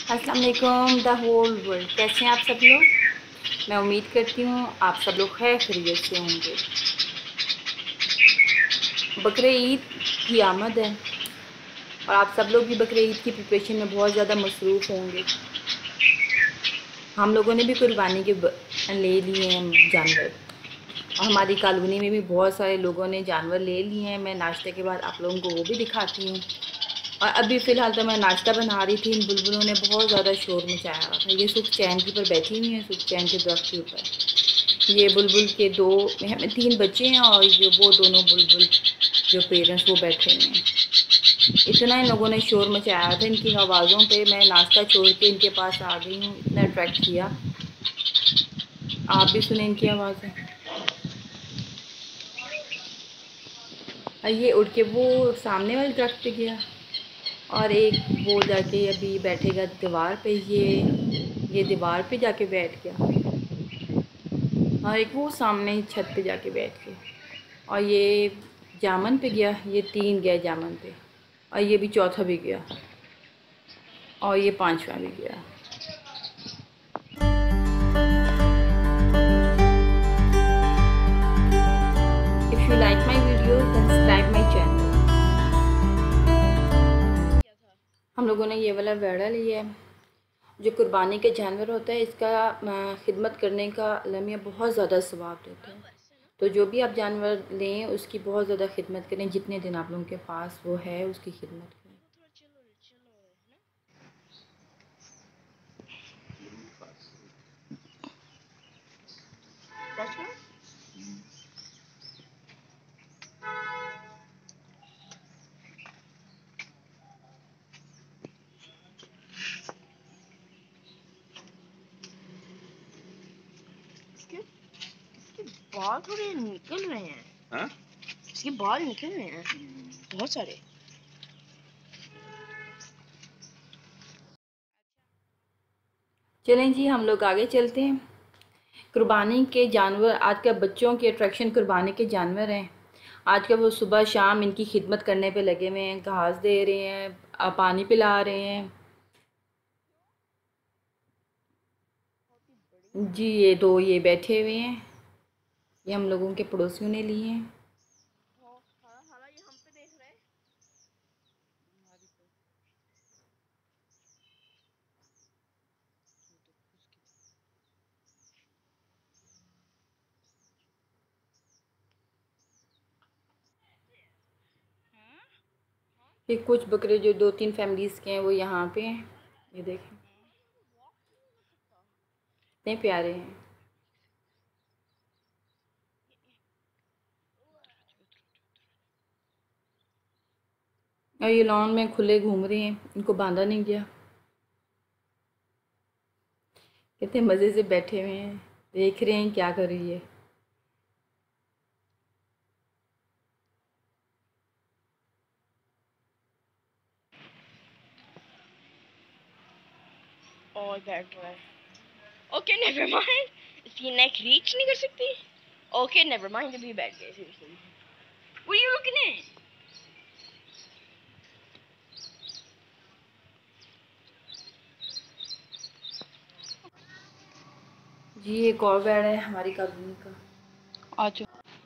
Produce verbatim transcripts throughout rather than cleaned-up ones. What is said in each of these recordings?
अस्सलाम वालेकुम the whole world. कैसे हैं आप सब लोग। मैं उम्मीद करती हूँ आप सब लोग खैर खैरियत से होंगे। बकरे ईद की आमद है और आप सब लोग भी बकरे ईद की प्रिपरेशन में बहुत ज़्यादा मसरूफ़ होंगे। हम लोगों ने भी कुर्बानी के ले लिए हैं जानवर और हमारी कॉलोनी में भी बहुत सारे लोगों ने जानवर ले लिए हैं। मैं नाश्ते के बाद आप लोगों को वो भी दिखाती हूँ। और अभी फ़िलहाल तो मैं नाश्ता बना रही थी। इन बुलबुलों ने बहुत ज़्यादा शोर मचाया हुआ था। ये सुख चैन के ऊपर बैठी हुई हैं, सुख चैन के दरख्त के ऊपर। ये बुलबुल के दो हमें तीन बच्चे हैं और जो वो दोनों बुलबुल जो पेरेंट्स वो बैठे हुए हैं। इतना इन लोगों ने शोर मचाया था। इनकी आवाज़ों पे मैं नाश्ता छोड़ के इनके पास आ गई हूँ। इतना अट्रैक्ट किया। आप भी सुने इनकी आवाज़ें। और ये उड़ के वो सामने वाले दरख्त पे गया और एक वो जाके अभी बैठेगा दीवार पे। ये ये दीवार पे जाके बैठ गया और एक वो सामने ही छत पे जाके बैठ गया। और ये जामन पे गया। ये तीन गए जामन पे और ये भी चौथा भी गया और ये पांचवा भी गया। If you like my video then subscribe my channel. हम लोगों ने ये वाला वेड़ा लिया है। जो कुर्बानी के जानवर होता है इसका खिदमत करने का लम्हा बहुत ज़्यादा सवाब देता है। तो जो भी आप जानवर लें उसकी बहुत ज़्यादा खिदमत करें। जितने दिन आप लोगों के पास वो है उसकी खिदमत करें। इसके इसके बाल थोड़े निकल रहे हैं। हाँ? इसके बाल निकल रहे हैं बहुत सारे। चलें जी हम लोग आगे चलते हैं। कुर्बानी के जानवर आजकल बच्चों के अट्रैक्शन कुर्बानी के जानवर हैं। आजकल वो सुबह शाम इनकी खिदमत करने पे लगे हुए हैं। घास दे रहे हैं, पानी पिला रहे हैं। जी ये दो ये बैठे हुए हैं। ये हम लोगों के पड़ोसियों ने लिए हैं। ये कुछ बकरे जो दो तीन फैमिलीज़ के हैं वो यहाँ पे हैं। ये देखें इतने प्यारे हैं। और ये लॉन में खुले घूम रहे हैं। इनको बांधा नहीं गया। कितने मज़े से बैठे हुए हैं, देख रहे हैं क्या कर रही है। और बैठ रहा है। Okay never mind. इसकी नेक रीच नहीं कर सकती। Okay never mind. अभी बैठ गए seriously. What are you looking at? जी एक और बेड है हमारी कॉलोनी का। अच्छा।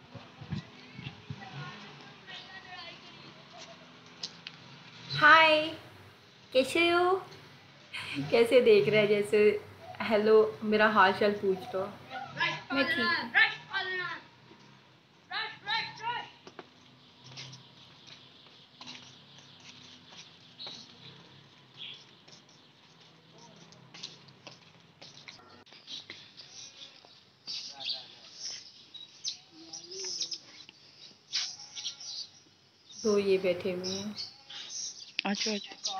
हाय कैसे हो। कैसे देख रहे हैं जैसे हेलो मेरा हाल चाल पूछ दो। मैं ठीक हूँ। तो ये बैठे हुए हैं। अच्छा अच्छा।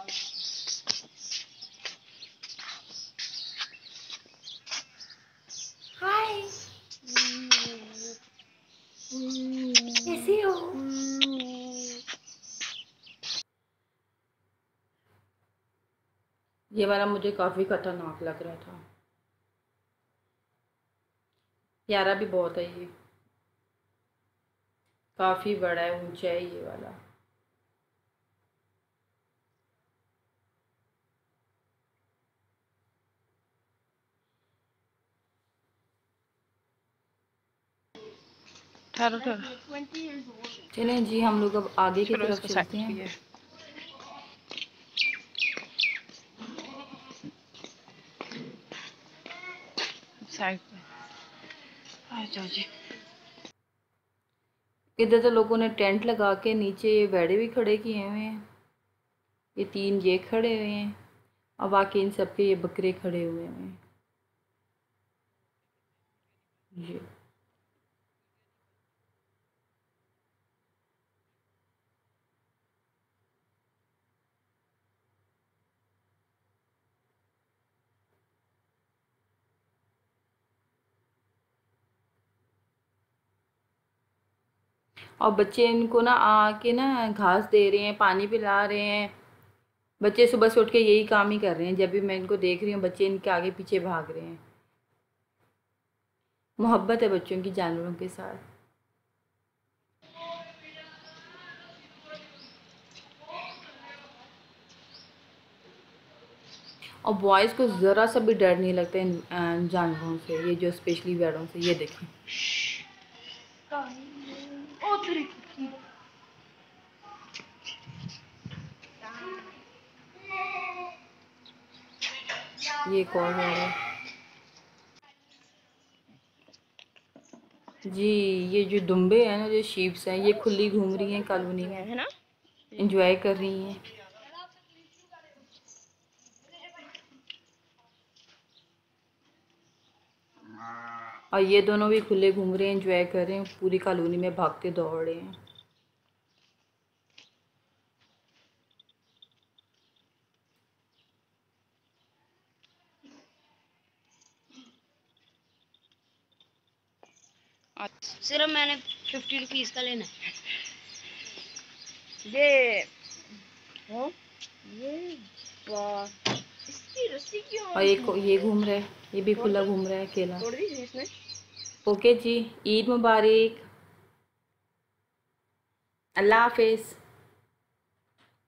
हाय कैसे हो। ये वाला मुझे काफ़ी खतरनाक लग रहा था। प्यारा भी बहुत है ये। काफ़ी बड़ा है, ऊंचा है ये वाला। ठहरो ठहरो, चलें जी, हम लोग अब आगे की चलो तरफ इसको चलते साइड हैं। किए। साइड पे आ जाओ जी। इधर तो लोगों ने टेंट लगा के नीचे बैड़े भी खड़े किए हुए हैं। ये तीन ये खड़े हुए हैं और बाकी इन सब के ये बकरे खड़े हुए हैं। ये और बच्चे इनको ना आके ना घास दे रहे हैं, पानी पिला रहे हैं। बच्चे सुबह से उठ के यही काम ही कर रहे हैं। जब भी मैं इनको देख रही हूँ बच्चे इनके आगे पीछे भाग रहे हैं। मोहब्बत है बच्चों की जानवरों के साथ। और बॉयज़ को ज़रा सा भी डर नहीं लगता इन अ, जानवरों से, ये जो स्पेशली भेड़ों से। ये देखें, ये एक और भेड़ है जी। ये जो दुम्बे हैं ना, जो शीप्स हैं, ये खुली घूम रही हैं कॉलोनी में, है ना, इंजॉय कर रही हैं। और ये दोनों भी खुले घूम रहे हैं, इंजॉय कर रहे हैं, पूरी कॉलोनी में भागते दौड़ रहे हैं। सिर्फ मैंने फिफ्टी रुपीज का लेना है। ये हो ये इसकी रस्सी क्यों और एक ये घूम रहा है, ये भी खुला घूम रहा है अकेला। तोड़ दी इसने? ओके जी, ईद मुबारक, अल्लाह हाफिज़।